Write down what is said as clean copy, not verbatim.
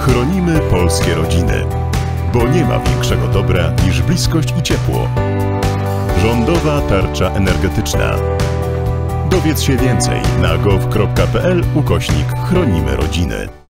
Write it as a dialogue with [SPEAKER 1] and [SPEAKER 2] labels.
[SPEAKER 1] Chronimy polskie rodziny, bo nie ma większego dobra niż bliskość i ciepło. Rządowa tarcza energetyczna. Dowiedz się więcej na gov.pl/chronimy rodziny.